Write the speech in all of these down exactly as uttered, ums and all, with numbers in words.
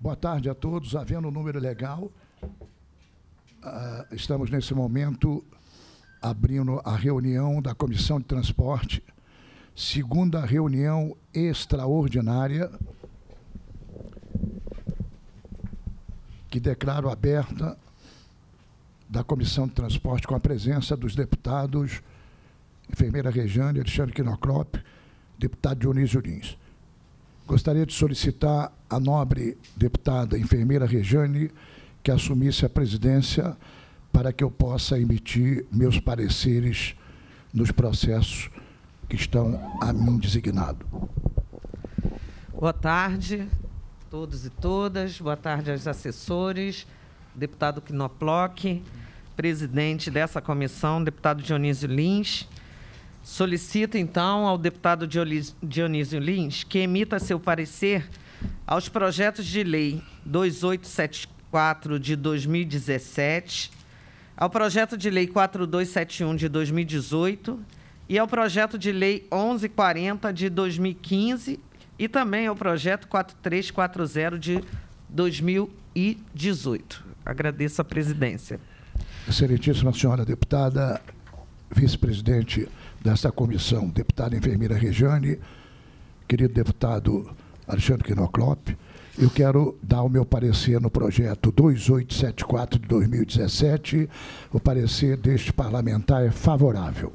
Boa tarde a todos. Havendo o número legal, uh, estamos, nesse momento, abrindo a reunião da Comissão de Transporte, segunda reunião extraordinária, que declaro aberta, da Comissão de Transporte, com a presença dos deputados enfermeira Rejane, Alexandre Quinoclop, deputado Dionísio Lins. Gostaria de solicitar à nobre deputada enfermeira Rejane que assumisse a presidência para que eu possa emitir meus pareceres nos processos que estão a mim designado. Boa tarde a todos e todas. Boa tarde aos assessores, deputado Quinoclop, presidente dessa comissão, deputado Dionísio Lins. Solicito, então, ao deputado Dionísio Lins que emita seu parecer aos projetos de lei dois mil oitocentos e setenta e quatro de dois mil e dezessete, ao projeto de lei quatro mil duzentos e setenta e um de dois mil e dezoito e ao projeto de lei mil e quarenta de dois mil e quinze e também ao projeto quatro mil trezentos e quarenta de dois mil e dezoito. Agradeço a presidência. Excelentíssima senhora deputada, vice-presidente desta comissão, deputada enfermeira Rejane, querido deputado Alexandre Quinoclop, eu quero dar o meu parecer no projeto dois mil oitocentos e setenta e quatro de dois mil e dezessete. O parecer deste parlamentar é favorável.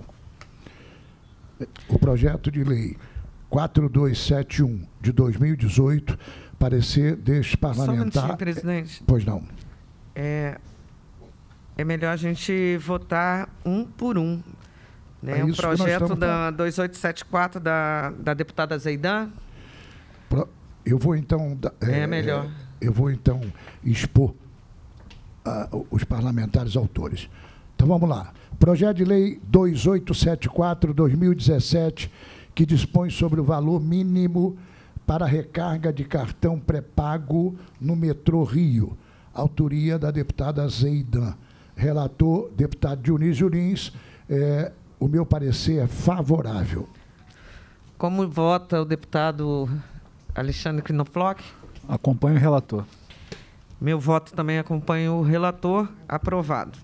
O projeto de lei quatro mil duzentos e setenta e um de dois mil e dezoito, parecer deste parlamentar... Só um minutinho, presidente. Pois não. É, é melhor a gente votar um por um. Né? É o projeto da dois mil oitocentos e setenta e quatro da, da deputada Zeidan. Eu vou, então... É, é melhor. Eu vou, então, expor uh, os parlamentares autores. Então, vamos lá. Projeto de lei dois mil oitocentos e setenta e quatro de dois mil e dezessete, que dispõe sobre o valor mínimo para recarga de cartão pré-pago no metrô Rio. Autoria da deputada Zeidan. Relator, deputado Dionísio Lins. É, o meu parecer é favorável. Como vota o deputado Alexandre Quinoclop? Acompanho o relator. Meu voto também acompanha o relator. Aprovado.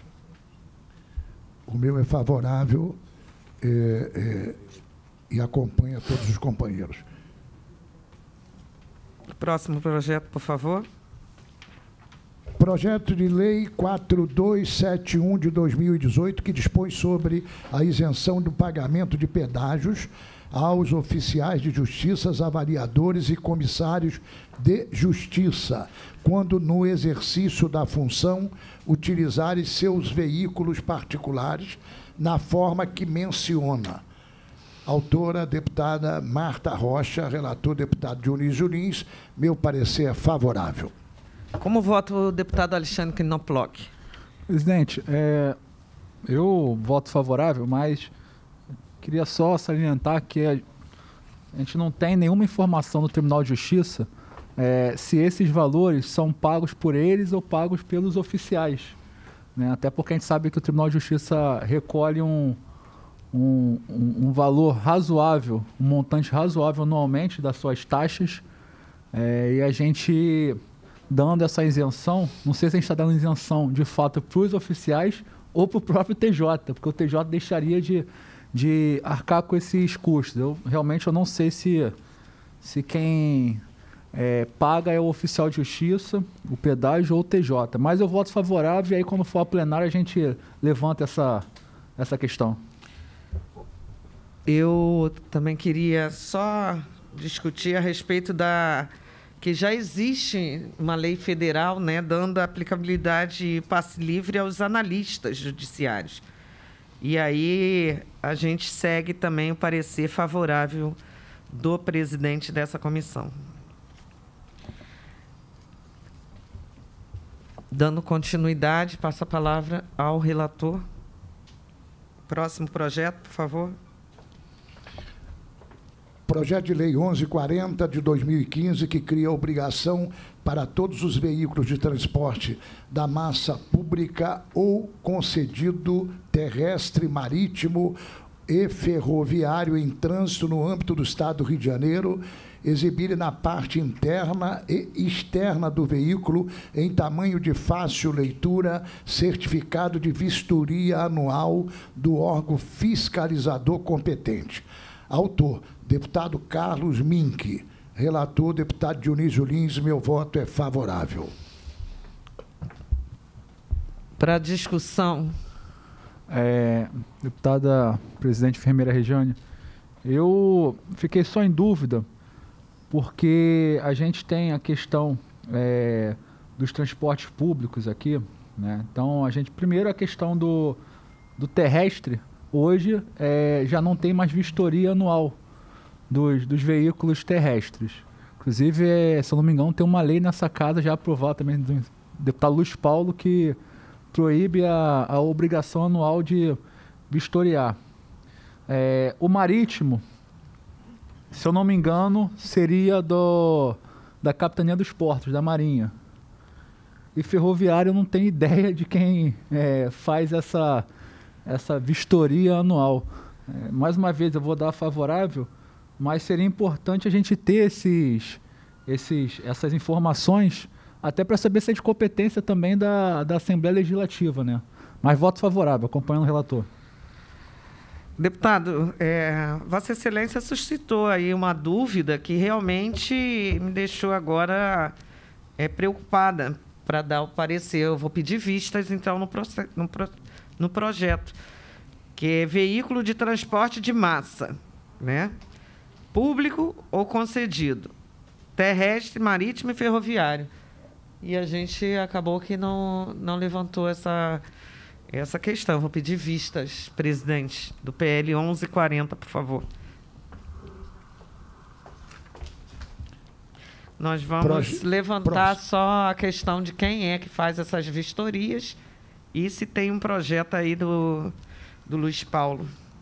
O meu é favorável é, é, e acompanha todos os companheiros. Próximo projeto, por favor. Projeto de lei quatro mil duzentos e setenta e um de dois mil e dezoito, que dispõe sobre a isenção do pagamento de pedágios aos oficiais de justiça, avaliadores e comissários de justiça, quando no exercício da função utilizarem seus veículos particulares na forma que menciona. Autora, deputada Marta Rocha, relator, deputado Dionísio Lins. Meu parecer é favorável. Como vota o deputado Alexandre Quinoclop? Presidente, é, eu voto favorável, mas queria só salientar que a gente não tem nenhuma informação no Tribunal de Justiça é, se esses valores são pagos por eles ou pagos pelos oficiais, né? Até porque a gente sabe que o Tribunal de Justiça recolhe um, um, um, um valor razoável, um montante razoável anualmente das suas taxas, é, e a gente... dando essa isenção, não sei se a gente está dando isenção de fato para os oficiais ou para o próprio T J, porque o T J deixaria de, de arcar com esses custos. Eu realmente eu não sei se, se quem é, paga é o oficial de justiça, o pedágio ou o T J. Mas eu voto favorável e aí quando for a plenária a gente levanta essa, essa questão. Eu também queria só discutir a respeito da... que já existe uma lei federal, né, dando aplicabilidade passe livre aos analistas judiciários. E aí a gente segue também o parecer favorável do presidente dessa comissão. Dando continuidade, passo a palavra ao relator. Próximo projeto, por favor. Projeto de lei mil e quarenta de dois mil e quinze, que cria a obrigação para todos os veículos de transporte da massa pública ou concedido terrestre, marítimo e ferroviário em trânsito no âmbito do Estado do Rio de Janeiro, exibirem na parte interna e externa do veículo, em tamanho de fácil leitura, certificado de vistoria anual do órgão fiscalizador competente. Autor, deputado Carlos Mink. Relator, deputado Dionísio Lins. Meu voto é favorável. Para discussão. É, deputada presidente Enfermeira Regiane, eu fiquei só em dúvida, porque a gente tem a questão é, dos transportes públicos aqui, né? Então, a gente, primeiro, a questão do, do terrestre, hoje é, já não tem mais vistoria anual dos, dos veículos terrestres. Inclusive, é, se eu não me engano, tem uma lei nessa casa já aprovada também do deputado Luiz Paulo, que proíbe a, a obrigação anual de vistoriar. É, o marítimo, se eu não me engano, seria do, da Capitania dos Portos, da Marinha. E ferroviário, eu não tenho ideia de quem é, faz essa, essa vistoria anual. É, mais uma vez, eu vou dar favorável, mas seria importante a gente ter esses, esses, essas informações, até para saber se é de competência também da, da Assembleia Legislativa, né? Mas voto favorável, acompanhando o relator. Deputado, é, Vossa Excelência suscitou aí uma dúvida que realmente me deixou agora é, preocupada para dar o parecer. Eu vou pedir vistas, então, no, proce- no, pro- no projeto, que é veículo de transporte de massa, né? Público ou concedido, terrestre, marítimo e ferroviário. E a gente acabou que não, não levantou essa, essa questão. Vou pedir vistas, presidente, do P L onze quarenta, por favor. Nós vamos Proje... levantar Proje... só a questão de quem é que faz essas vistorias e se tem um projeto aí do, do Luiz Paulo.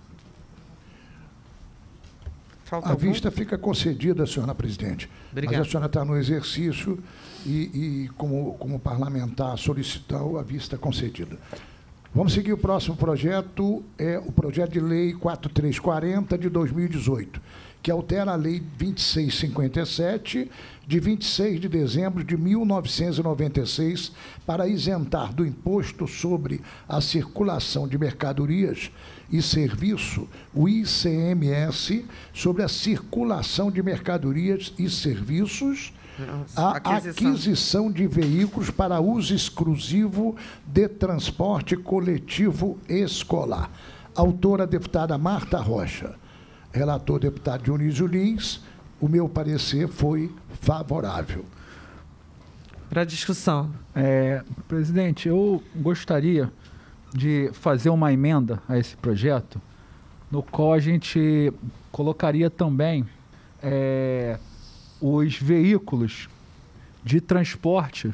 Falta a algum? Vista fica concedida, senhora presidente. Obrigada. Mas a senhora está no exercício e, e como, como parlamentar, solicitou a vista concedida. Vamos seguir o próximo projeto, é o projeto de lei quatro três quarenta de dois mil e dezoito, que altera a lei vinte e seis cinquenta e sete, de vinte e seis de dezembro de mil novecentos e noventa e seis, para isentar do imposto sobre a circulação de mercadorias e serviço, o I C M S, sobre a circulação de mercadorias e serviços, a aquisição. aquisição de veículos para uso exclusivo de transporte coletivo escolar. Autora, a deputada Marta Rocha. Relator, deputado Dionísio Lins. O meu parecer foi favorável. Para discussão. É, presidente, eu gostaria de fazer uma emenda a esse projeto, no qual a gente colocaria também é, os veículos de transporte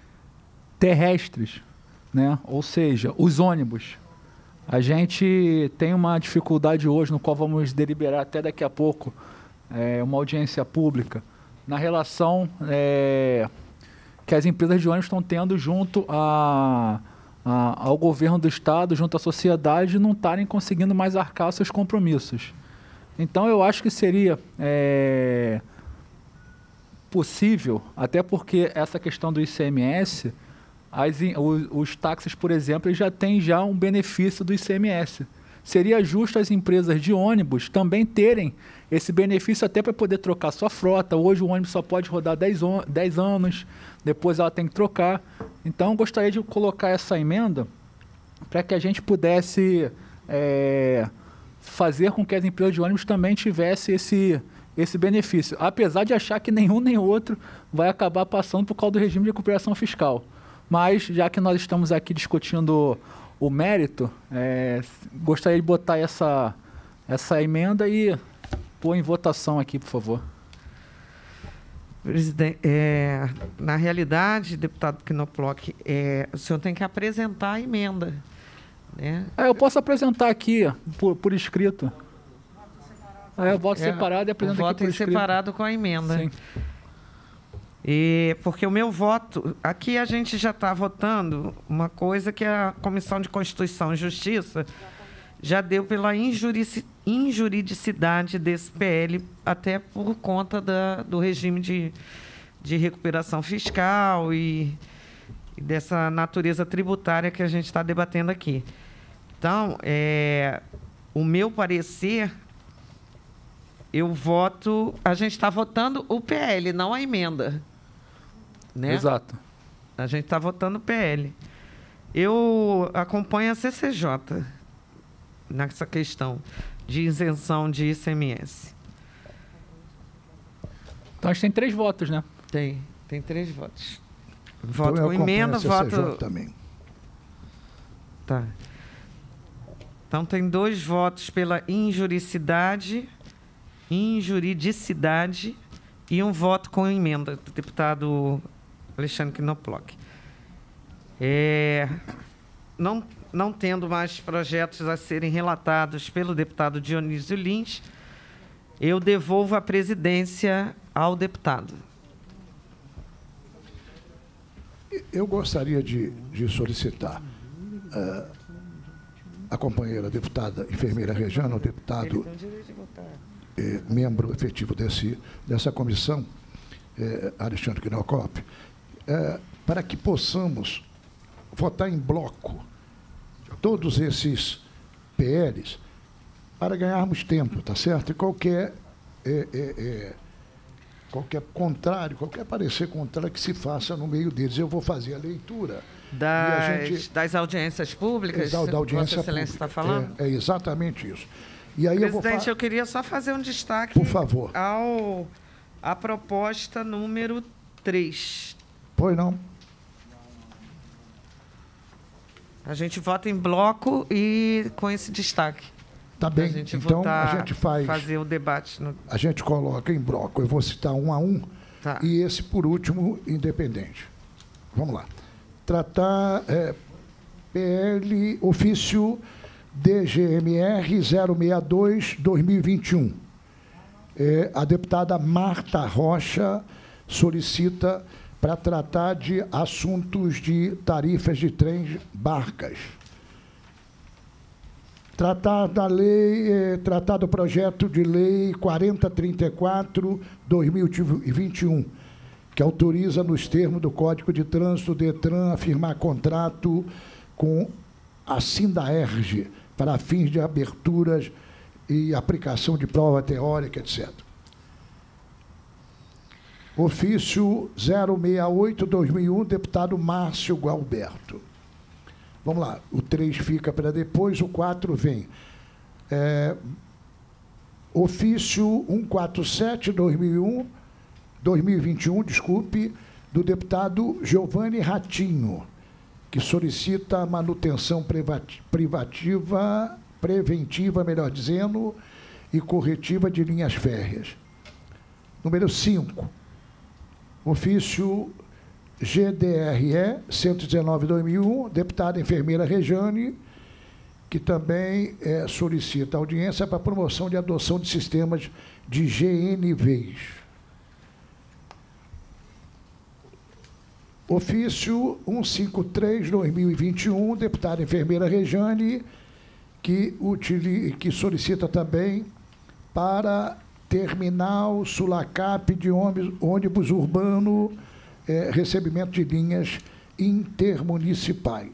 terrestres, né? Ou seja, os ônibus. A gente tem uma dificuldade hoje, no qual vamos deliberar até daqui a pouco, é, uma audiência pública, na relação é, que as empresas de ônibus estão tendo junto a, a, ao governo do Estado, junto à sociedade, não estarem conseguindo mais arcar seus compromissos. Então, eu acho que seria é, possível, até porque essa questão do I C M S, as, os, os táxis, por exemplo, já têm já um benefício do I C M S. Seria justo as empresas de ônibus também terem esse benefício até para poder trocar sua frota. Hoje o ônibus só pode rodar dez anos, depois ela tem que trocar. Então, eu gostaria de colocar essa emenda para que a gente pudesse é, fazer com que as empresas de ônibus também tivessem esse, esse benefício. Apesar de achar que nenhum nem outro vai acabar passando por causa do regime de recuperação fiscal. Mas, já que nós estamos aqui discutindo o mérito, é, gostaria de botar essa, essa emenda e pôr em votação aqui, por favor. Presidente, é, na realidade, deputado Knoploch, é, o senhor tem que apresentar a emenda, né? É, eu posso apresentar aqui, por, por escrito. É, eu voto é, separado e apresento aqui por escrito. Voto separado com a emenda. Sim. E, porque o meu voto... Aqui a gente já está votando uma coisa que a Comissão de Constituição e Justiça já deu pela injurici, injuridicidade desse P L, até por conta da, do regime de, de recuperação fiscal e, e dessa natureza tributária que a gente está debatendo aqui. Então, é, o meu parecer, eu voto... A gente está votando o P L, não a emenda. Né? Exato. A gente está votando o P L. Eu acompanho a C C J nessa questão de isenção de I C M S. Então, a gente tem três votos, né? Tem, tem três votos. Então, Voto eu com acompanho emenda, a C C J voto... também. Tá. Então, tem dois votos pela injuricidade, injuridicidade e um voto com emenda do deputado Alexandre Knoploch. É, não, não tendo mais projetos a serem relatados pelo deputado Dionísio Lins, eu devolvo a presidência ao deputado. Eu gostaria de, de solicitar uh, a companheira deputada enfermeira Rejane, o deputado eh, membro efetivo desse, dessa comissão, eh, Alexandre Knoploch, eh, para que possamos votar em bloco todos esses P Ls para ganharmos tempo, tá certo? E qualquer, é, é, é, qualquer contrário, qualquer parecer contrário que se faça no meio deles. Eu vou fazer a leitura. Das, e a gente, das audiências públicas, da, da audiência Vossa Excelência está falando? É, é exatamente isso. E aí Presidente, eu, vou eu queria só fazer um destaque Por favor. ao a proposta número três. Pois não. A gente vota em bloco e com esse destaque. Tá bem, a gente então votar, a gente faz... fazer o debate. No... A gente coloca em bloco, eu vou citar um a um, Tá. e esse, por último, independente. Vamos lá. Tratar é, P L ofício D G M R zero seis dois barra dois mil e vinte e um. É, a deputada Marta Rocha solicita para tratar de assuntos de tarifas de trens barcas. Tratar da lei, eh, tratar do projeto de lei quarenta trinta e quatro barra dois mil e vinte e um, que autoriza, nos termos do Código de Trânsito, o DETRAN a firmar contrato com a Sindaerge para fins de aberturas e aplicação de prova teórica, etcétera. Ofício zero seis oito barra dois mil e um, deputado Márcio Gualberto. Vamos lá, o três fica para depois, o quatro vem. É, ofício cento e quarenta e sete barra dois mil e um, dois mil e vinte e um, desculpe, do deputado Giovanni Ratinho, que solicita a manutenção privativa, preventiva, melhor dizendo, e corretiva de linhas férreas. Número cinco. Ofício G D R E cento e dezenove barra dois mil e um, deputada enfermeira Rejane, que também é, solicita audiência para promoção de adoção de sistemas de G N Vs. Ofício cento e cinquenta e três barra dois mil e vinte e um, deputada enfermeira Rejane, que, utiliza, que solicita também para terminal Sulacap de ônibus, ônibus urbano, é, recebimento de linhas intermunicipais.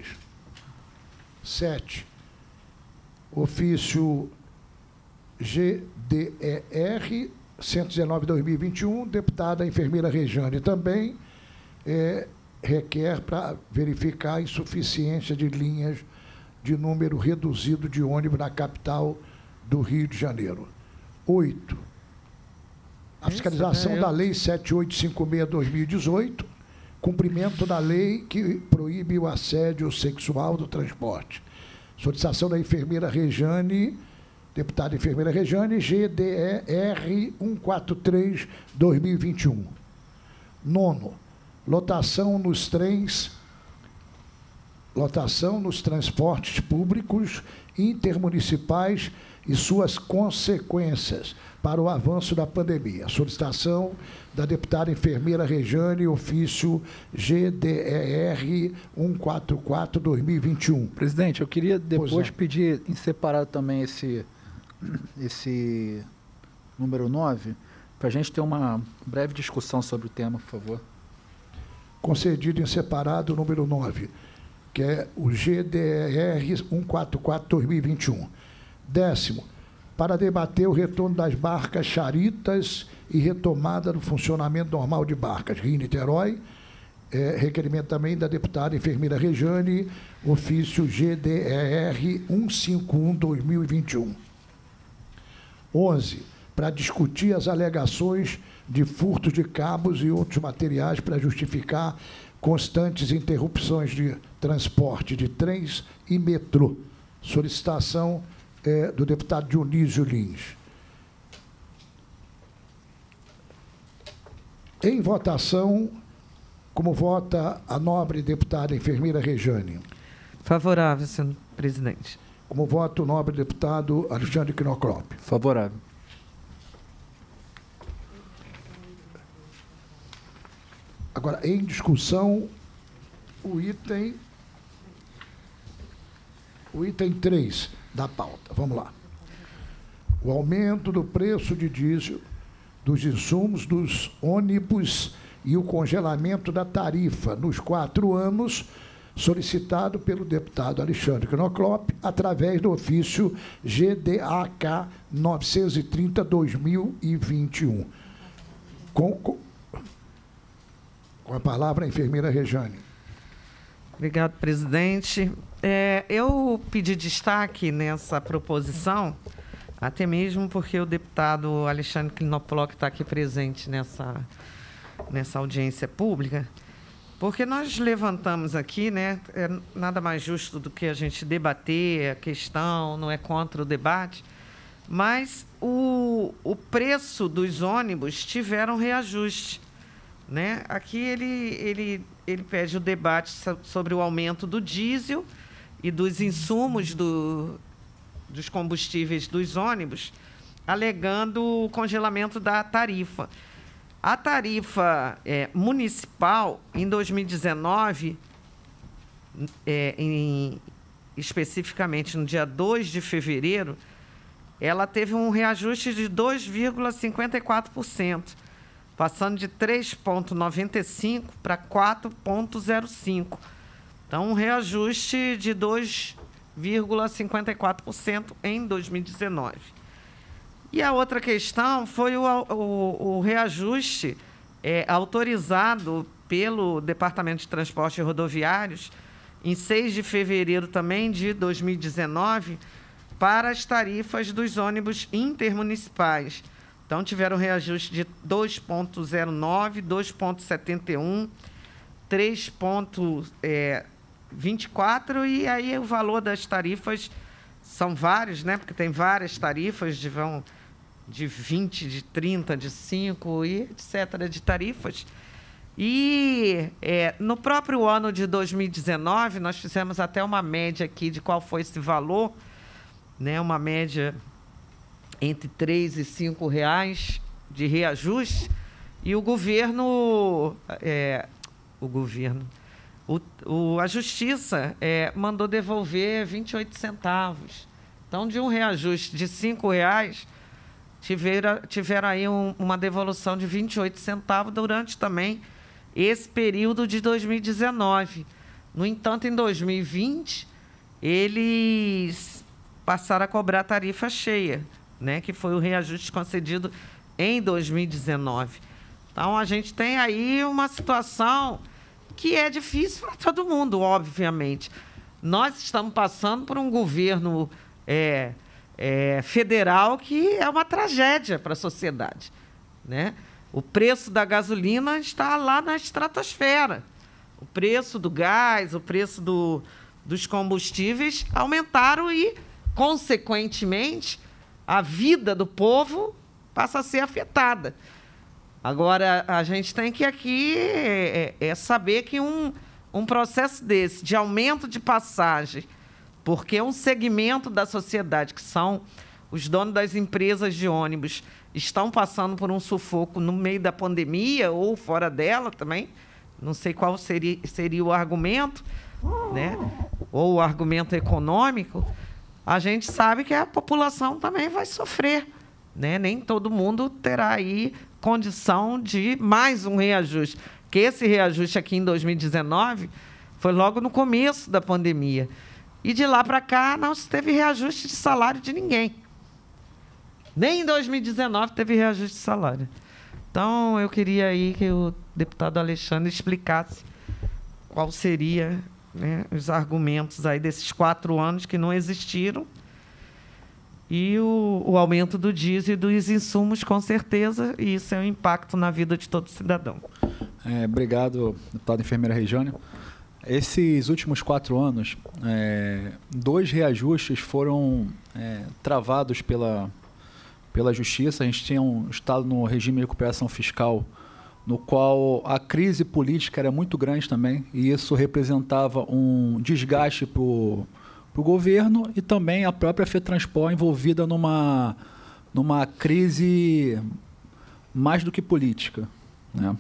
Sete. Ofício G D E R cento e dezenove barra dois mil e vinte e um, deputada enfermeira Rejane também é, requer para verificar a insuficiência de linhas de número reduzido de ônibus na capital do Rio de Janeiro. Oito. A fiscalização Isso, né? da Lei sete mil oitocentos e cinquenta e seis barra dois mil e dezoito, cumprimento da lei que proíbe o assédio sexual do transporte. Solicitação da enfermeira Rejane, deputada enfermeira Rejane, G D E R cento e quarenta e três barra dois mil e vinte e um. Nono, lotação nos trens, lotação nos transportes públicos intermunicipais e suas consequências. para o avanço da pandemia. Solicitação da deputada enfermeira Rejane, ofício G D E R cento e quarenta e quatro barra dois mil e vinte e um. Presidente, eu queria depois Pois não. pedir em separado também esse, esse número nove, para a gente ter uma breve discussão sobre o tema, por favor. Concedido em separado o número nove, que é o G D E R cento e quarenta e quatro barra dois mil e vinte e um. Décimo, para debater o retorno das barcas Charitas e retomada do funcionamento normal de barcas. Rio Niterói, é, requerimento também da deputada enfermeira Rejane, ofício G D E R cento e cinquenta e um barra dois mil e vinte e um. onze, para discutir as alegações de furtos de cabos e outros materiais para justificar constantes interrupções de transporte de trens e metrô. Solicitação é, do deputado Dionísio Lins. Em votação, como vota a nobre deputada enfermeira Rejane? Favorável, senhor presidente. Como vota o nobre deputado Alexandre Knoclop? Favorável. Agora, em discussão, o item, o item três da pauta. Vamos lá. O aumento do preço de diesel, dos insumos dos ônibus e o congelamento da tarifa nos quatro anos, solicitado pelo deputado Alexandre Knoclop, através do ofício G D A K novecentos e trinta barra dois mil e vinte e um. Com, com, com a palavra, a enfermeira Rejane. Obrigado, presidente. É, eu pedi destaque nessa proposição, até mesmo porque o deputado Alexandre Knoclop está aqui presente nessa, nessa audiência pública, porque nós levantamos aqui, né, é nada mais justo do que a gente debater a questão, não é contra o debate, mas o, o preço dos ônibus tiveram reajuste. Né? Aqui ele, ele, ele pede o debate sobre o aumento do diesel e dos insumos do, dos combustíveis dos ônibus, alegando o congelamento da tarifa. A tarifa é, municipal, em dois mil e dezenove, é, em, especificamente no dia dois de fevereiro, ela teve um reajuste de dois vírgula cinquenta e quatro por cento. Passando de três vírgula noventa e cinco para quatro vírgula zero cinco. Então, um reajuste de dois vírgula cinquenta e quatro por cento em dois mil e dezenove. E a outra questão foi o, o, o reajuste é, autorizado pelo Departamento de Transportes Rodoviários em seis de fevereiro também de dois mil e dezenove para as tarifas dos ônibus intermunicipais. Então, tiveram reajuste de dois vírgula zero nove, dois vírgula setenta e um, três vírgula vinte e quatro, e aí o valor das tarifas são vários, né? Porque tem várias tarifas, de, vão de vinte, de trinta, de cinco, e etcétera, de tarifas. E é, no próprio ano de dois mil e dezenove, nós fizemos até uma média aqui de qual foi esse valor, né? Uma média entre três e cinco reais de reajuste, e o governo, é, o governo, o, o, a Justiça é, mandou devolver vinte e oito centavos. Então, de um reajuste de cinco reais, tiveram, tiveram aí um, uma devolução de vinte e oito centavos durante também esse período de dois mil e dezenove. No entanto, em dois mil e vinte, eles passaram a cobrar tarifa cheia, né, que foi o reajuste concedido em dois mil e dezenove. Então, a gente tem aí uma situação que é difícil para todo mundo, obviamente. Nós estamos passando por um governo é, é, federal que é uma tragédia para a sociedade, né? O preço da gasolina está lá na estratosfera. O preço do gás, o preço do, dos combustíveis aumentaram e, consequentemente, a vida do povo passa a ser afetada. Agora, a gente tem que aqui é, é saber que um, um processo desse, de aumento de passagem, porque é um segmento da sociedade, que são os donos das empresas de ônibus estão passando por um sufoco no meio da pandemia ou fora dela também. Não sei qual seria, seria o argumento, né? Ou o argumento econômico. A gente sabe que a população também vai sofrer, né? Nem todo mundo terá aí condição de mais um reajuste. Porque esse reajuste aqui em dois mil e dezenove foi logo no começo da pandemia. E de lá para cá não se teve reajuste de salário de ninguém. Nem em dois mil e dezenove teve reajuste de salário. Então, eu queria aí que o deputado Alexandre explicasse qual seria, né, os argumentos aí desses quatro anos que não existiram e o, o aumento do diesel e dos insumos, com certeza, e isso é um impacto na vida de todo cidadão. É, obrigado, deputada enfermeira Regiane. Esses últimos quatro anos, é, dois reajustes foram é, travados pela, pela Justiça. A gente tinha um estado no regime de recuperação fiscal, no qual a crise política era muito grande também, e isso representava um desgaste para o governo e também a própria FETransport envolvida numa, numa crise mais do que política, né?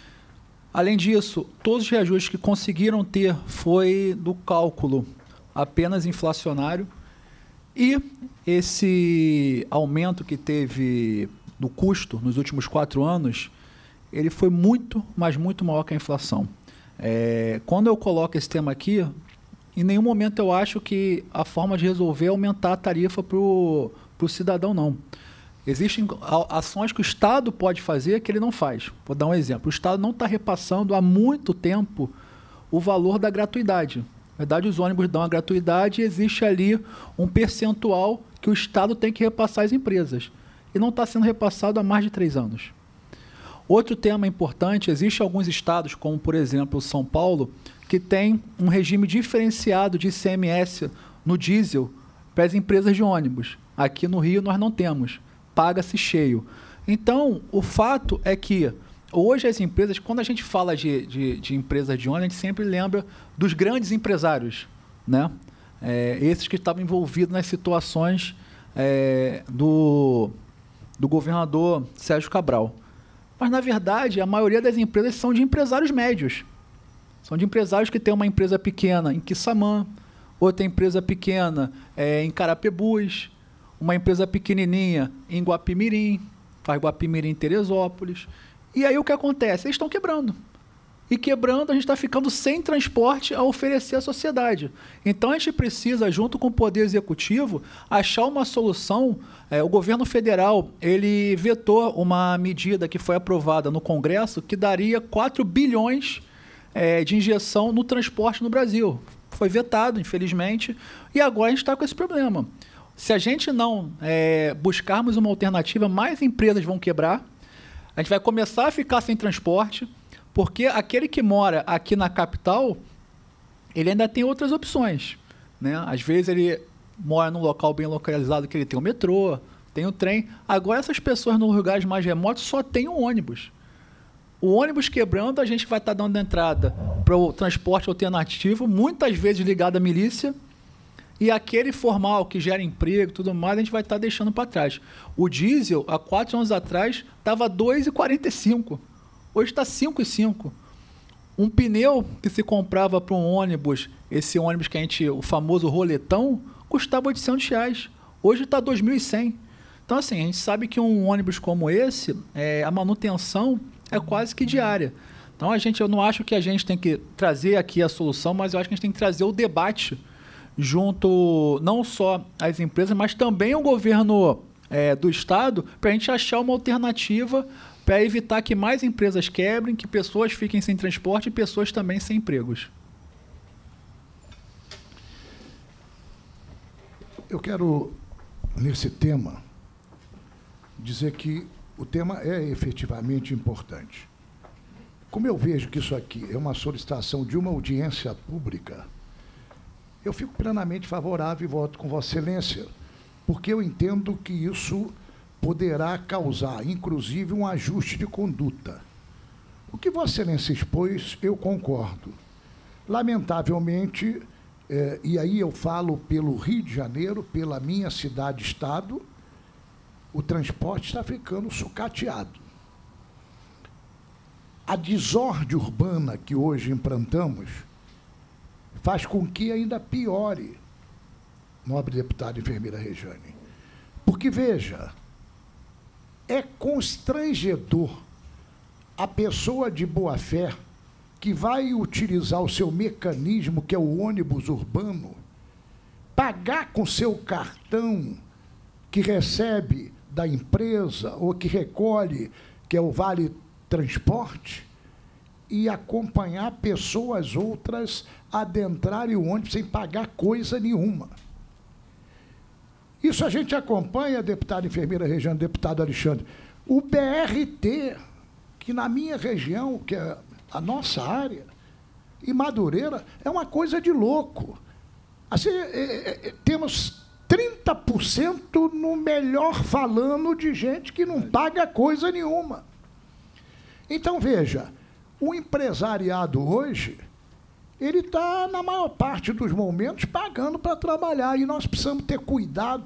Além disso, todos os reajustes que conseguiram ter foi do cálculo apenas inflacionário, e esse aumento que teve do custo nos últimos quatro anos, ele foi muito, mas muito maior que a inflação. É, quando eu coloco esse tema aqui, em nenhum momento eu acho que a forma de resolver é aumentar a tarifa para o cidadão, não. Existem ações que o Estado pode fazer que ele não faz. Vou dar um exemplo. O Estado não está repassando há muito tempo o valor da gratuidade. Na verdade, os ônibus dão a gratuidade e existe ali um percentual que o Estado tem que repassar às empresas. E não está sendo repassado há mais de três anos. Outro tema importante, existem alguns estados, como por exemplo São Paulo, que tem um regime diferenciado de I C M S no diesel para as empresas de ônibus. Aqui no Rio nós não temos. Paga-se cheio. Então, o fato é que hoje as empresas, quando a gente fala de, de, de empresas de ônibus, a gente sempre lembra dos grandes empresários, né? É, esses que estavam envolvidos nas situações é, do, do governador Sérgio Cabral. Mas, na verdade, a maioria das empresas são de empresários médios. São de empresários que têm uma empresa pequena em Quissamã, outra empresa pequena é, em Carapebus, uma empresa pequenininha em Guapimirim, faz Guapimirim em Teresópolis. E aí o que acontece? Eles estão quebrando. E quebrando, a gente está ficando sem transporte a oferecer à sociedade. Então, a gente precisa, junto com o Poder Executivo, achar uma solução. É, o governo federal ele vetou uma medida que foi aprovada no Congresso que daria quatro bilhões é, de injeção no transporte no Brasil. Foi vetado, infelizmente, e agora a gente está com esse problema. Se a gente não é, buscarmos uma alternativa, mais empresas vão quebrar, a gente vai começar a ficar sem transporte, porque aquele que mora aqui na capital, ele ainda tem outras opções, né? Às vezes ele mora num local bem localizado que ele tem o metrô, tem o trem. Agora essas pessoas nos lugares mais remotos só tem o ônibus. O ônibus quebrando, a gente vai estar dando entrada para o transporte alternativo, muitas vezes ligado à milícia, e aquele formal que gera emprego e tudo mais, a gente vai estar deixando para trás. O diesel, há quatro anos atrás, estava dois reais e quarenta e cinco centavos. Hoje está cinco reais e cinco centavos. Um pneu que se comprava para um ônibus, esse ônibus que a gente, o famoso roletão, custava oitocentos reais. Hoje está dois mil e cem. Então, assim, a gente sabe que um ônibus como esse, é, a manutenção é quase que diária. Então, a gente, eu não acho que a gente tem que trazer aqui a solução, mas eu acho que a gente tem que trazer o debate junto não só às empresas, mas também ao governo é, do Estado, para a gente achar uma alternativa para evitar que mais empresas quebrem, que pessoas fiquem sem transporte e pessoas também sem empregos. Eu quero, nesse tema, dizer que o tema é efetivamente importante. Como eu vejo que isso aqui é uma solicitação de uma audiência pública, eu fico plenamente favorável e voto com Vossa Excelência, porque eu entendo que isso poderá causar, inclusive, um ajuste de conduta. O que Vossa Excelência expôs, eu concordo. Lamentavelmente, é, e aí eu falo pelo Rio de Janeiro, pela minha cidade-estado, o transporte está ficando sucateado. A desordem urbana que hoje implantamos faz com que ainda piore, nobre deputado enfermeira Rejane. Porque, veja, é constrangedor a pessoa de boa-fé que vai utilizar o seu mecanismo, que é o ônibus urbano, pagar com seu cartão que recebe da empresa ou que recolhe, que é o Vale Transporte, e acompanhar pessoas outras adentrarem o ônibus sem pagar coisa nenhuma. Isso a gente acompanha, deputada enfermeira Rejane, deputado Alexandre. O B R T, que na minha região, que é a nossa área, e Madureira, é uma coisa de louco. Assim, é, é, temos trinta por cento no melhor falando de gente que não paga coisa nenhuma. Então, veja, o empresariado hoje, ele está, na maior parte dos momentos, pagando para trabalhar. E nós precisamos ter cuidado,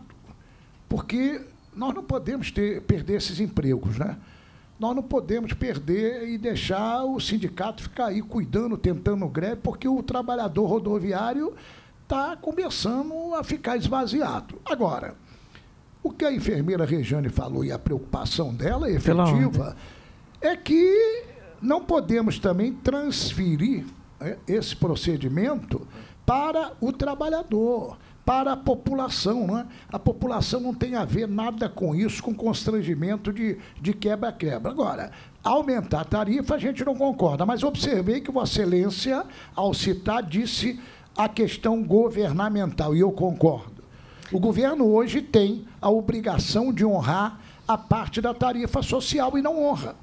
porque nós não podemos ter, perder esses empregos, né? Nós não podemos perder e deixar o sindicato ficar aí cuidando, tentando greve, porque o trabalhador rodoviário está começando a ficar esvaziado. Agora, o que a enfermeira Rejane falou e a preocupação dela é efetiva, é que não podemos também transferir esse procedimento para o trabalhador, para a população. Não é? A população não tem a ver nada com isso, com constrangimento de, de quebra-quebra. Agora, aumentar a tarifa, a gente não concorda, mas observei que Vossa Excelência, ao citar, disse a questão governamental, e eu concordo. O governo hoje tem a obrigação de honrar a parte da tarifa social e não honra.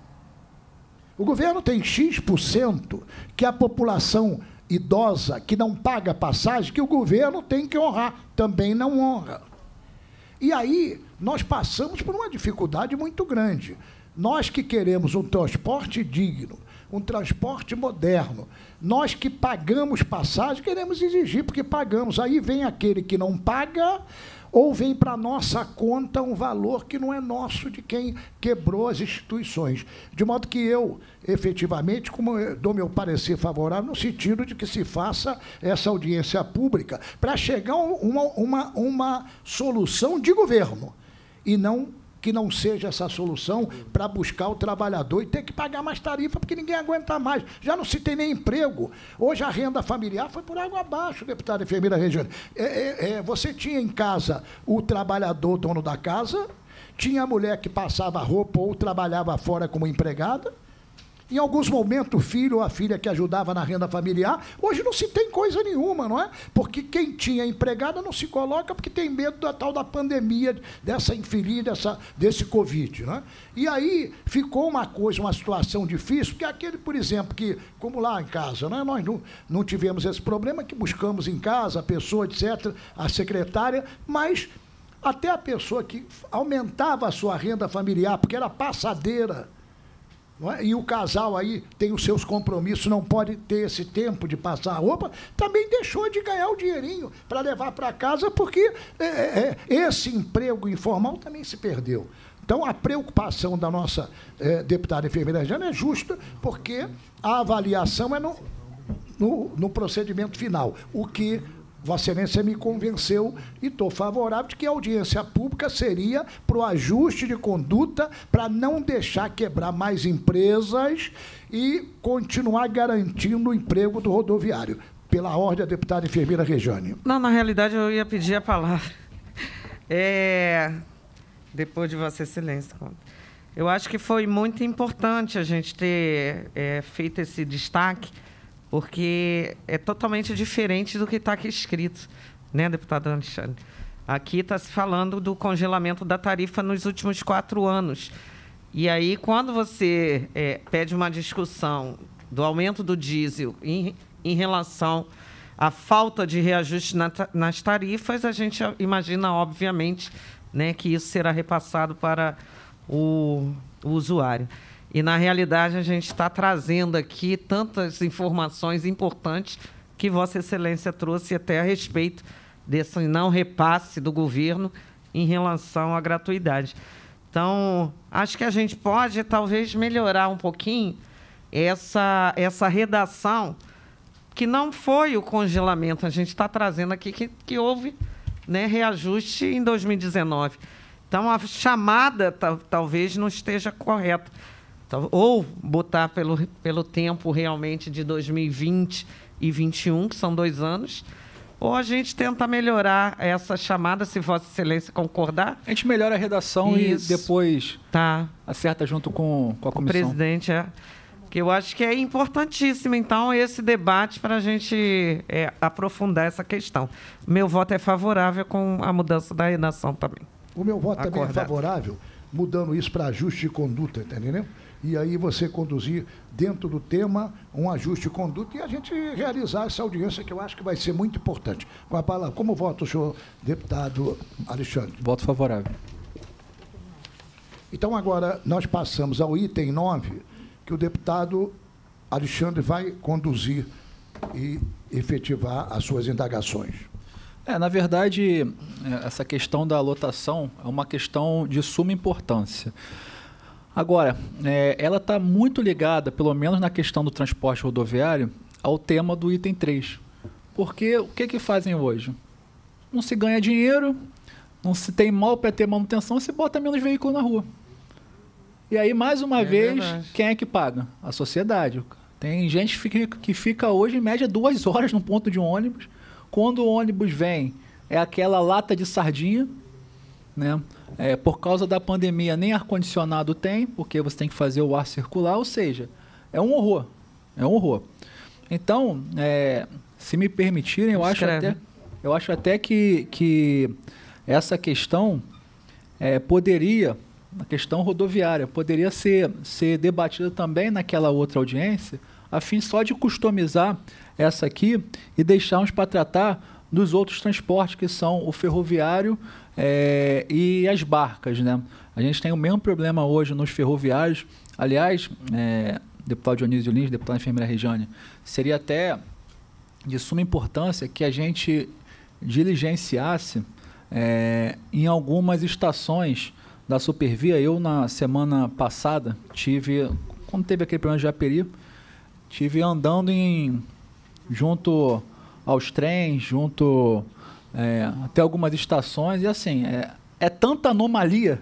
O governo tem X por cento que a população idosa que não paga passagem, que o governo tem que honrar, também não honra. E aí nós passamos por uma dificuldade muito grande. Nós que queremos um transporte digno, um transporte moderno, nós que pagamos passagem, queremos exigir, porque pagamos. Aí vem aquele que não paga, ou vem para a nossa conta um valor que não é nosso, de quem quebrou as instituições. De modo que eu, efetivamente, como eu dou meu parecer favorável, no sentido de que se faça essa audiência pública para chegar a uma, uma, uma solução de governo, e não que não seja essa solução para buscar o trabalhador e ter que pagar mais tarifa, porque ninguém aguenta mais. Já não se tem nem emprego. Hoje a renda familiar foi por água abaixo, deputada enfermeira Rejane. É, é, é, você tinha em casa o trabalhador, dono da casa, tinha a mulher que passava roupa ou trabalhava fora como empregada, em alguns momentos o filho ou a filha que ajudava na renda familiar. Hoje não se tem coisa nenhuma, não é? Porque quem tinha empregada não se coloca porque tem medo da tal da pandemia, dessa infeliz, dessa, desse Covid, não é? E aí ficou uma coisa, uma situação difícil, porque aquele, por exemplo, que, como lá em casa, não é? Nós não, não tivemos esse problema, que buscamos em casa, a pessoa, etcétera, a secretária, mas até a pessoa que aumentava a sua renda familiar, porque era passadeira, não é? E o casal aí tem os seus compromissos, não pode ter esse tempo de passar a roupa, também deixou de ganhar o dinheirinho para levar para casa, porque é, é, esse emprego informal também se perdeu. Então, a preocupação da nossa é, deputada enfermeira Rejane é justa, porque a avaliação é no, no, no procedimento final, o que Vossa Excelência me convenceu e estou favorável de que a audiência pública seria para o ajuste de conduta, para não deixar quebrar mais empresas e continuar garantindo o emprego do rodoviário. Pela ordem, a deputada enfermeira Rejane. Não, na realidade, eu ia pedir a palavra. É, depois de Vossa Excelência. Eu acho que foi muito importante a gente ter é, feito esse destaque, porque é totalmente diferente do que está aqui escrito, né, deputado Alexandre? Aqui está se falando do congelamento da tarifa nos últimos quatro anos. E aí, quando você é, pede uma discussão do aumento do diesel em, em relação à falta de reajuste na, nas tarifas, a gente imagina, obviamente, né, que isso será repassado para o, o usuário. E, na realidade, a gente está trazendo aqui tantas informações importantes que Vossa Excelência trouxe até a respeito desse não repasse do governo em relação à gratuidade. Então, acho que a gente pode, talvez, melhorar um pouquinho essa, essa redação, que não foi o congelamento. A gente está trazendo aqui que, que houve, né, reajuste em dois mil e dezenove. Então, a chamada talvez não esteja correta. Ou botar pelo, pelo tempo realmente de dois mil e vinte e vinte e um, que são dois anos, ou a gente tenta melhorar essa chamada, se Vossa Excelência concordar. A gente melhora a redação. Isso. E depois tá. acerta junto com, com a comissão. O presidente, é. Que eu acho que é importantíssimo, então, esse debate para a gente é, aprofundar essa questão. Meu voto é favorável com a mudança da redação também. O meu voto Acordar. também é favorável, mudando isso para ajuste de conduta, entendeu? E aí você conduzir dentro do tema um ajuste de conduta e a gente realizar essa audiência, que eu acho que vai ser muito importante. Com a palavra, como vota o senhor deputado Alexandre? Voto favorável. Então, agora, nós passamos ao item nove, que o deputado Alexandre vai conduzir e efetivar as suas indagações. É, na verdade, essa questão da lotação é uma questão de suma importância. Agora, é, ela está muito ligada, pelo menos na questão do transporte rodoviário, ao tema do item três. Porque o que, que fazem hoje? Não se ganha dinheiro, não se tem mal para ter manutenção, se bota menos veículo na rua. E aí, mais uma é vez, verdade. Quem é que paga? A sociedade. Tem gente que fica, que fica hoje, em média, duas horas no ponto de ônibus. Quando o ônibus vem, é aquela lata de sardinha, né? É, por causa da pandemia, nem ar-condicionado tem, porque você tem que fazer o ar circular, ou seja, é um horror. É um horror. Então, é, se me permitirem, eu acho até, eu acho até que, que essa questão é, poderia, a questão rodoviária, poderia ser, ser debatida também naquela outra audiência, a fim só de customizar essa aqui e deixarmos para tratar dos outros transportes, que são o ferroviário é, e as barcas, né? A gente tem o mesmo problema hoje nos ferroviários. Aliás, é, deputado Dionísio Lins, deputada enfermeira Regiane, seria até de suma importância que a gente diligenciasse é, em algumas estações da Supervia. Eu, na semana passada, tive, quando teve aquele problema de Japeri, tive andando em, junto aos trens, junto é, até algumas estações, e assim, é, é tanta anomalia,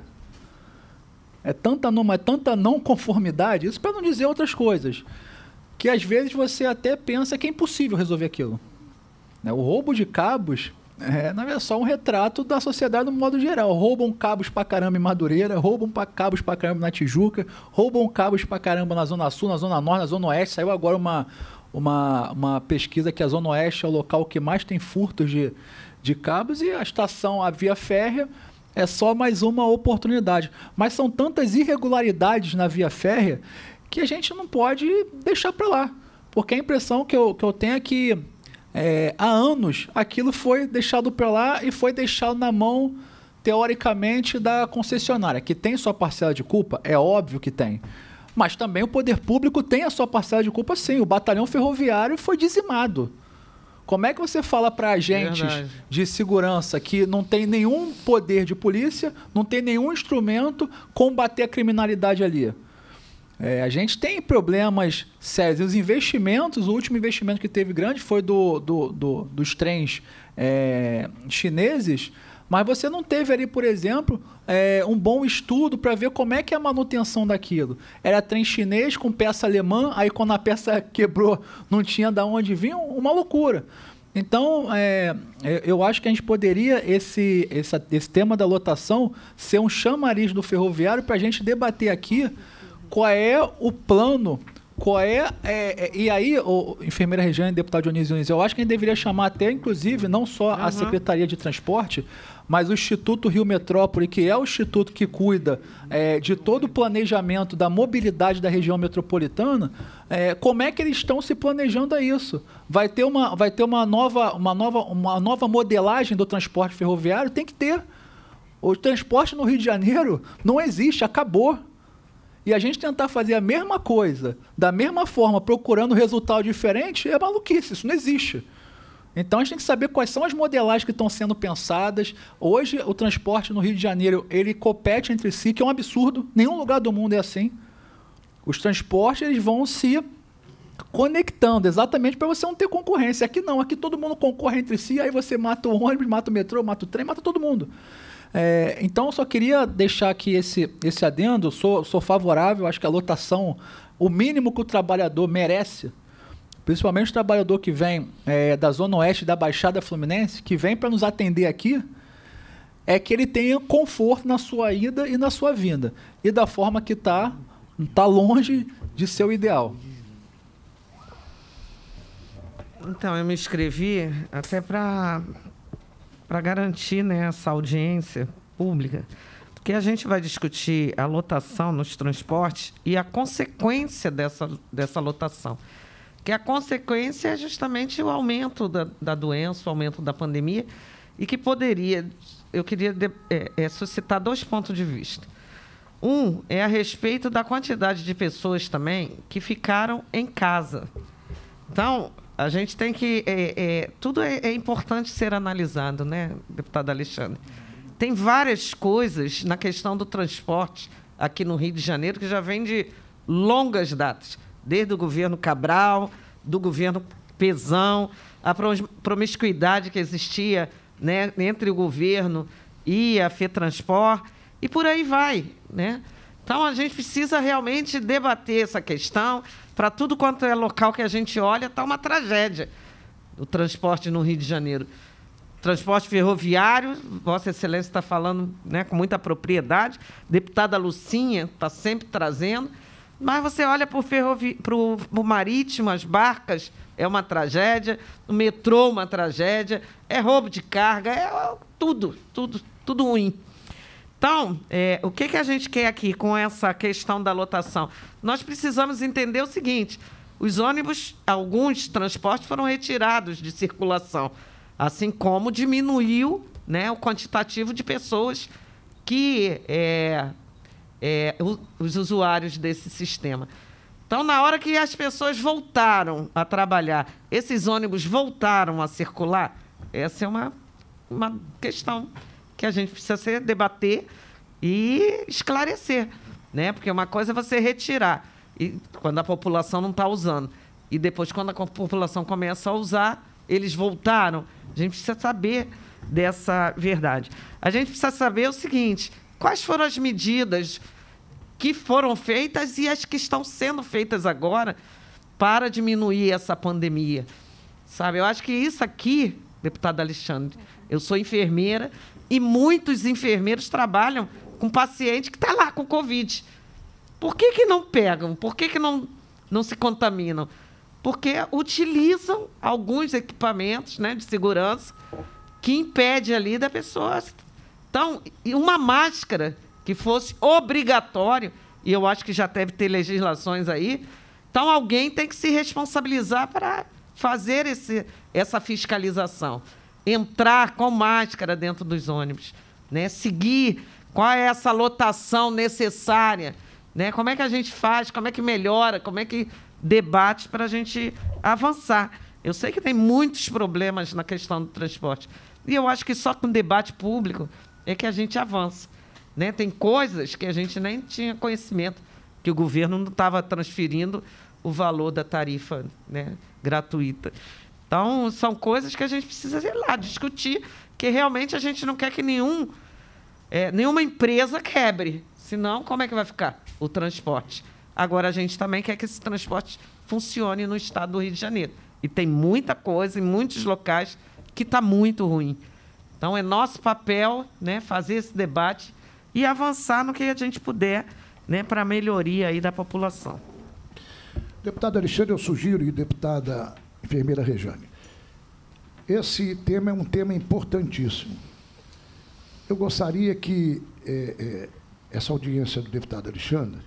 é tanta anomalia, tanta não conformidade, isso para não dizer outras coisas, que às vezes você até pensa que é impossível resolver aquilo. Né? O roubo de cabos é, não é só um retrato da sociedade no modo geral. Roubam cabos pra caramba em Madureira, roubam pra cabos pra caramba na Tijuca, roubam cabos pra caramba na Zona Sul, na Zona Norte, na Zona Oeste. Saiu agora uma... Uma, uma pesquisa que a Zona Oeste é o local que mais tem furtos de, de cabos, e a estação, a via férrea, é só mais uma oportunidade. Mas são tantas irregularidades na via férrea que a gente não pode deixar para lá. Porque a impressão que eu, que eu tenho é que é, há anos aquilo foi deixado para lá e foi deixado na mão, teoricamente, da concessionária, que tem sua parcela de culpa, é óbvio que tem. Mas também o poder público tem a sua parcela de culpa, sim. O batalhão ferroviário foi dizimado. Como é que você fala para agentes Verdade. de segurança que não tem nenhum poder de polícia, não tem nenhum instrumento combater a criminalidade ali? É, a gente tem problemas sérios. E os investimentos, o último investimento que teve grande foi do, do, do, dos trens é, chineses, mas você não teve ali, por exemplo, é, um bom estudo para ver como é que é a manutenção daquilo. Era trem chinês com peça alemã, aí quando a peça quebrou não tinha de onde vir, uma loucura. Então, é, eu acho que a gente poderia, esse, esse, esse tema da lotação, ser um chamariz do ferroviário para a gente debater aqui qual é o plano, qual é... é, é e aí, o enfermeira Regiane, deputado Dionísio Lins, eu acho que a gente deveria chamar até, inclusive, não só uhum. a Secretaria de Transporte, mas o Instituto Rio Metrópole, que é o instituto que cuida é, de todo o planejamento da mobilidade da região metropolitana, é, como é que eles estão se planejando a isso? Vai ter, uma, vai ter uma, nova, uma, nova, uma nova modelagem do transporte ferroviário? Tem que ter. O transporte no Rio de Janeiro não existe, acabou. E a gente tentar fazer a mesma coisa, da mesma forma, procurando resultado diferente, é maluquice, isso não existe. Então, a gente tem que saber quais são as modelagens que estão sendo pensadas. Hoje, o transporte no Rio de Janeiro, ele compete entre si, que é um absurdo. Nenhum lugar do mundo é assim. Os transportes eles vão se conectando, exatamente para você não ter concorrência. Aqui não, aqui todo mundo concorre entre si, aí você mata o ônibus, mata o metrô, mata o trem, mata todo mundo. É, então, eu só queria deixar aqui esse, esse adendo, sou, sou favorável, acho que a lotação, o mínimo que o trabalhador merece, principalmente o trabalhador que vem é, da Zona Oeste da Baixada Fluminense, que vem para nos atender aqui, é que ele tenha conforto na sua ida e na sua vinda. E da forma que está, está longe de ser o ideal. Então, eu me inscrevi até para para garantir, né, essa audiência pública, porque a gente vai discutir a lotação nos transportes e a consequência dessa, dessa lotação. Que a consequência é justamente o aumento da, da doença, o aumento da pandemia, e que poderia, eu queria de, é, é, suscitar dois pontos de vista. Um é a respeito da quantidade de pessoas também que ficaram em casa. Então, a gente tem que... É, é, tudo é, é importante ser analisado, né, deputado Alexandre? Tem várias coisas na questão do transporte aqui no Rio de Janeiro que já vem de longas datas, desde o governo Cabral, do governo Pezão, a promiscuidade que existia, né, entre o governo e a FETransport, e por aí vai, né? Então, a gente precisa realmente debater essa questão. Para tudo quanto é local que a gente olha, está uma tragédia o transporte no Rio de Janeiro. Transporte ferroviário, Vossa Excelência está falando, né, com muita propriedade, deputada Lucinha está sempre trazendo, mas você olha para o ferrovi... pro... pro marítimo, as barcas, é uma tragédia, o metrô, uma tragédia, é roubo de carga, é tudo, tudo, tudo ruim. Então, é, o que, que a gente quer aqui com essa questão da lotação? Nós precisamos entender o seguinte, os ônibus, alguns transportes foram retirados de circulação, assim como diminuiu, né, o quantitativo de pessoas que é, é, os usuários desse sistema. Então, na hora que as pessoas voltaram a trabalhar, esses ônibus voltaram a circular, essa é uma, uma questão que a gente precisa se debater e esclarecer, né? Porque uma coisa é você retirar, e, quando a população não está usando, e depois, quando a população começa a usar, eles voltaram. A gente precisa saber dessa verdade. A gente precisa saber o seguinte, quais foram as medidas que foram feitas e as que estão sendo feitas agora para diminuir essa pandemia. Sabe, eu acho que isso aqui, deputado Alexandre, eu sou enfermeira, e muitos enfermeiros trabalham com paciente que está lá com Covid. Por que que não pegam? Por que que não, não se contaminam? Porque utilizam alguns equipamentos, né, de segurança que impede ali da pessoa. Então, uma máscara que fosse obrigatório, e eu acho que já deve ter legislações aí, então alguém tem que se responsabilizar para fazer esse, essa fiscalização. Entrar com máscara dentro dos ônibus, né? Seguir qual é essa lotação necessária, né? Como é que a gente faz, como é que melhora, como é que debate para a gente avançar. Eu sei que tem muitos problemas na questão do transporte, e eu acho que só com debate público é que a gente avança, né? Tem coisas que a gente nem tinha conhecimento, que o governo não estava transferindo o valor da tarifa, né, gratuita. Então, são coisas que a gente precisa, sei lá, discutir, que realmente a gente não quer que nenhum, é, nenhuma empresa quebre. Senão, como é que vai ficar o transporte? Agora, a gente também quer que esse transporte funcione no estado do Rio de Janeiro. E tem muita coisa em muitos locais que está muito ruim. Então, é nosso papel, né, fazer esse debate e avançar no que a gente puder, né, para a melhoria aí da população. Deputado Alexandre, eu sugiro, e deputada enfermeira Rejane, esse tema é um tema importantíssimo. Eu gostaria que é, é, essa audiência do deputado Alexandre,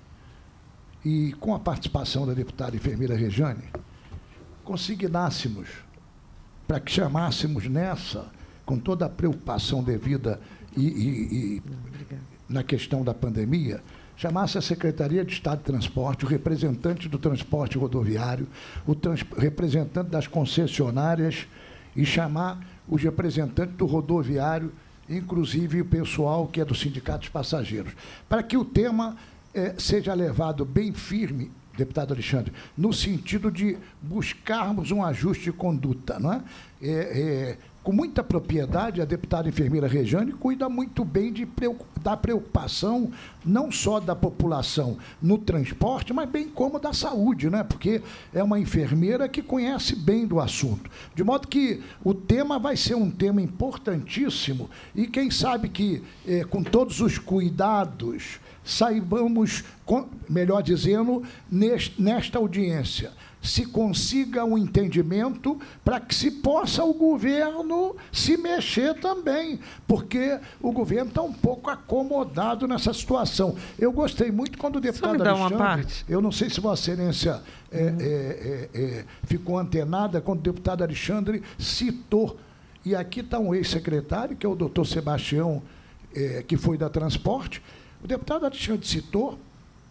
e com a participação da deputada enfermeira Rejane, consignássemos para que chamássemos nessa, com toda a preocupação devida e, e, e na questão da pandemia, chamasse a Secretaria de Estado de Transporte, o representante do transporte rodoviário, o trans, representante das concessionárias e chamar os representantes do rodoviário, inclusive o pessoal que é do Sindicato dos Passageiros, para que o tema eh, seja levado bem firme, deputado Alexandre, no sentido de buscarmos um ajuste de conduta, não é? É, é com muita propriedade, a deputada enfermeira Rejane cuida muito bem de, da preocupação não só da população no transporte, mas bem como da saúde, né? Porque é uma enfermeira que conhece bem do assunto. De modo que o tema vai ser um tema importantíssimo e quem sabe que, é, com todos os cuidados, saibamos, melhor dizendo, nesta audiência, se consiga um entendimento para que se possa o governo se mexer também, porque o governo está um pouco acomodado nessa situação. Eu gostei muito quando o deputado Só me dá Alexandre, uma parte. Eu não sei se Vossa Excelência é, uhum. é, é, é, ficou antenada quando o deputado Alexandre citou, e aqui está um ex-secretário, que é o doutor Sebastião, é, que foi da Transporte. O deputado Alexandre citou,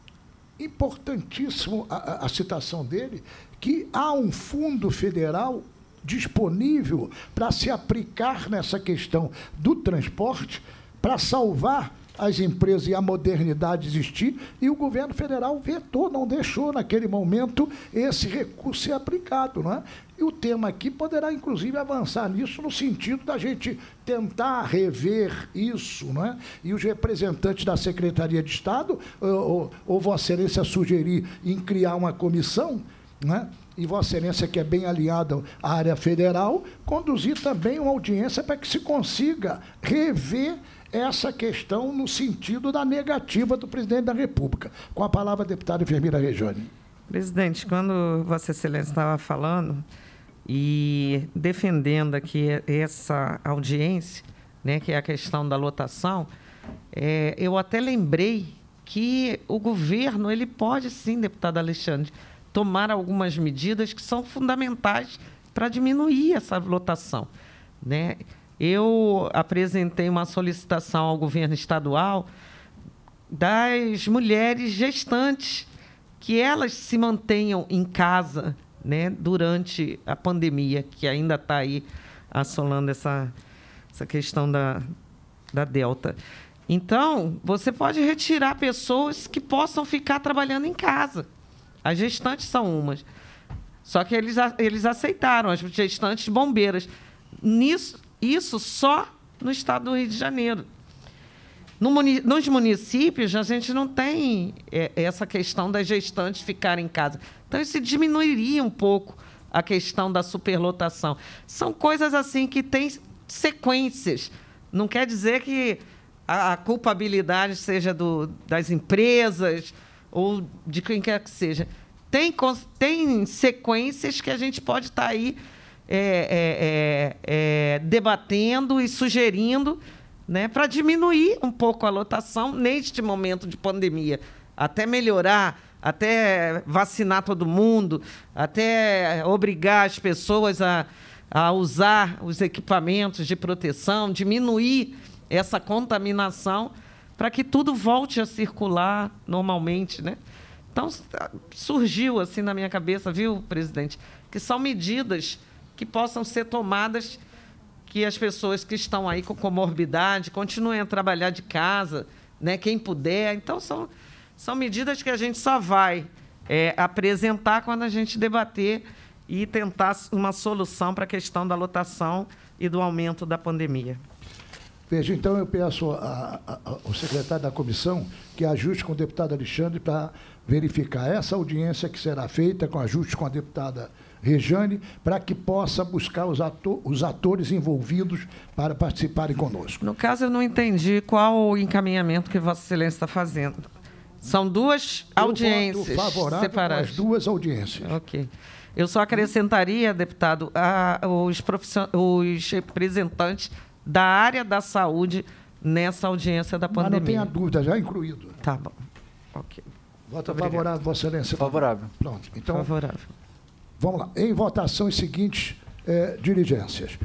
importantíssimo a, a citação dele, que há um fundo federal disponível para se aplicar nessa questão do transporte, para salvar as empresas e a modernidade existir, e o governo federal vetou, não deixou naquele momento esse recurso ser aplicado, não é? E o tema aqui poderá, inclusive, avançar nisso no sentido da gente tentar rever isso, não é? E os representantes da Secretaria de Estado, ou, ou Vossa Excelência sugerir em criar uma comissão, não é? E Vossa Excelência, que é bem alinhada à área federal, conduzir também uma audiência para que se consiga rever essa questão no sentido da negativa do presidente da República. Com a palavra, a deputada enfermeira Rejane. Presidente, quando Vossa Excelência estava falando e defendendo aqui essa audiência, né, que é a questão da lotação, é, eu até lembrei que o governo ele pode, sim, deputado Alexandre, tomar algumas medidas que são fundamentais para diminuir essa lotação, né? Eu apresentei uma solicitação ao governo estadual das mulheres gestantes, que elas se mantenham em casa, né, durante a pandemia, que ainda está aí assolando essa, essa questão da, da Delta. Então, você pode retirar pessoas que possam ficar trabalhando em casa. As gestantes são umas. Só que eles, eles aceitaram, as gestantes bombeiras. Nisso, isso só no estado do Rio de Janeiro. No muni, nos municípios, a gente não tem é, essa questão das gestantes ficarem em casa. Então, isso diminuiria um pouco a questão da superlotação. São coisas assim que têm sequências. Não quer dizer que a, a culpabilidade seja do, das empresas ou de quem quer que seja. Tem, tem sequências que a gente pode estar aí é, é, é, debatendo e sugerindo, né, para diminuir um pouco a lotação neste momento de pandemia, até melhorar, até vacinar todo mundo, até obrigar as pessoas a, a usar os equipamentos de proteção, diminuir essa contaminação, para que tudo volte a circular normalmente, né? Então, surgiu assim na minha cabeça, viu, presidente, que são medidas que possam ser tomadas, que as pessoas que estão aí com comorbidade continuem a trabalhar de casa, né, quem puder. Então, são, são medidas que a gente só vai é, apresentar quando a gente debater e tentar uma solução para a questão da lotação e do aumento da pandemia. Veja, então eu peço a, a, ao secretário da comissão que ajuste com o deputado Alexandre para verificar essa audiência que será feita, com ajuste com a deputada Rejane, para que possa buscar os, ator, os atores envolvidos para participarem conosco. No caso, eu não entendi qual o encaminhamento que Vossa Excelência está fazendo. São duas eu audiências voto favorável separadas. Com as duas audiências. Ok. Eu só acrescentaria, deputado, a, os, os representantes da área da saúde nessa audiência da pandemia. Mas não tenha dúvida, já incluído. Tá bom. Ok. Voto favorável, Vossa Excelência. Favorável. Pronto. Então, favorável. Vamos lá. Em votação, as seguintes eh, diligências.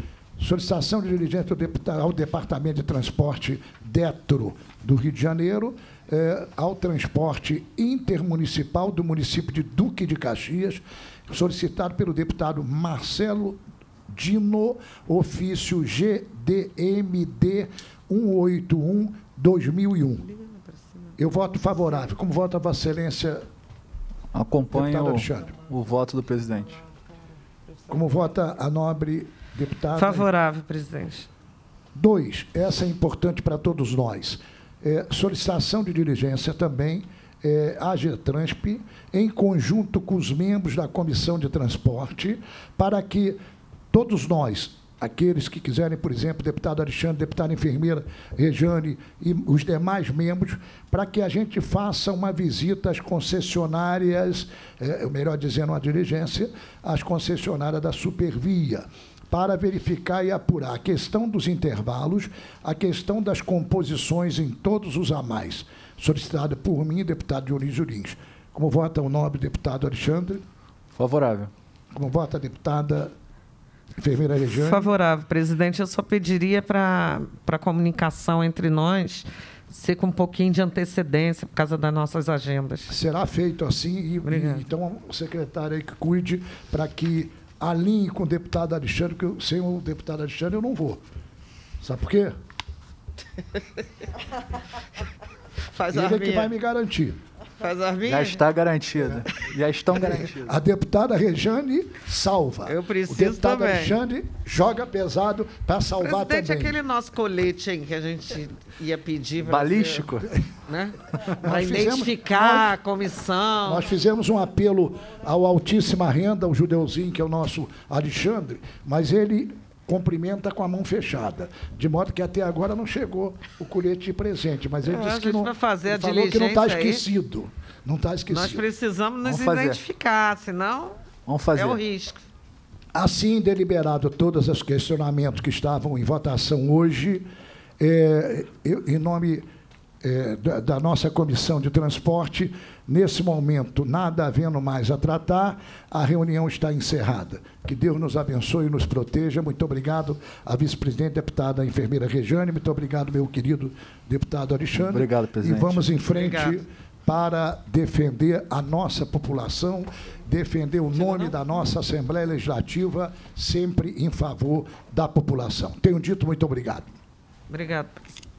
solicitação de diligência ao, deputado, ao Departamento de Transporte DETRO do Rio de Janeiro, eh, ao transporte intermunicipal do município de Duque de Caxias, solicitado pelo deputado Marcelo Dino, ofício G D M D cento e oitenta e um barra dois mil e um. Eu voto favorável. Como vota a Vossa Excelência? Acompanho o, o voto do presidente. Como vota a nobre deputada? Favorável, presidente. Dois, essa é importante para todos nós. É, solicitação de diligência também, é, a AGETRANSP, em conjunto com os membros da Comissão de Transporte, para que todos nós, aqueles que quiserem, por exemplo, deputado Alexandre, deputada enfermeira Rejane e os demais membros, para que a gente faça uma visita às concessionárias, é, melhor dizendo, uma diligência, às concessionárias da Supervia, para verificar e apurar a questão dos intervalos, a questão das composições em todos os amais, solicitada por mim, deputado Dionísio Lins. Como vota o nobre deputado Alexandre? Favorável. Como vota a deputada enfermeira Rejane? Favorável, presidente. Eu só pediria para a comunicação entre nós ser com um pouquinho de antecedência por causa das nossas agendas. Será feito assim, e, e então o secretário aí que cuide para que alinhe com o deputado Alexandre, porque eu, sem o deputado Alexandre eu não vou. Sabe por quê? Faz Ele é que vai me garantir. Faz arminha. Já está garantida. Já estão garantidas. A deputada Rejane salva. Eu preciso o deputado também. Alexandre joga pesado para salvar Presidente, também. aquele nosso colete hein, que a gente ia pedir... Balístico? Ser, né? Para Nós fizemos- identificar nós- a comissão. Nós fizemos um apelo ao altíssima renda, ao judeuzinho, que é o nosso Alexandre, mas ele cumprimenta com a mão fechada, de modo que até agora não chegou o colete de presente, mas ele É, disse a que gente não, vai fazer ele a falou que não está diligência aí. esquecido. Não está esquecido. Nós precisamos nos Vamos fazer. identificar, senão Vamos fazer. é o risco. Assim, deliberado todos os questionamentos que estavam em votação hoje, é, eu, em nome é, da, da nossa Comissão de Transporte, nesse momento, nada havendo mais a tratar, a reunião está encerrada. Que Deus nos abençoe e nos proteja. Muito obrigado à vice-presidente, deputada enfermeira Rejane. Muito obrigado, meu querido deputado Alexandre. Obrigado, presidente. E vamos em frente Obrigado. para defender a nossa população, defender o nome da nossa Assembleia Legislativa, sempre em favor da população. Tenho dito muito obrigado. Obrigado.